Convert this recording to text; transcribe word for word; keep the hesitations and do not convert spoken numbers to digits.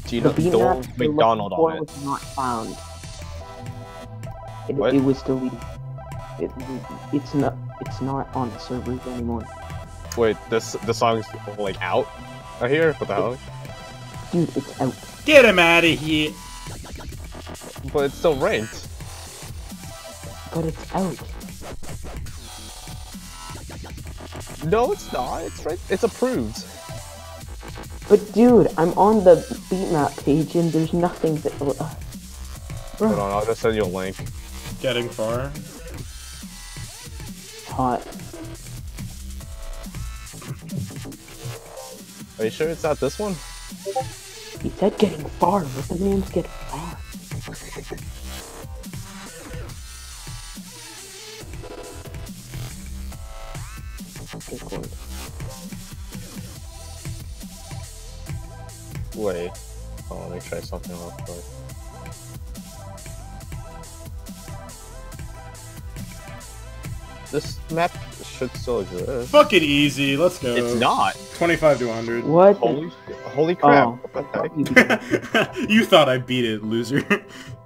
Do you The know beat Dole map you're McDonald looking for on it? was not found. It, What? it was deleted. It, it's not. It's not on the servers anymore. Wait, this the song's like out? I hear. What the hell? Dude, it's out. Get him out of here! But it's still ranked. But it's out. No, it's not. It's right. It's approved. But dude, I'm on the beatmap page and there's nothing that. Uh, bro, Hold on, I'll just send you a link. Getting far. hot. Are you sure it's not this one? He said getting far. Let the man's get far. Discord. Wait. Oh, let me try something real quick. This map should still exist. Fuck it easy, let's go. It's not. twenty-five to one hundred. What? Holy, holy crap. Oh. What the heck? You thought I beat it, loser.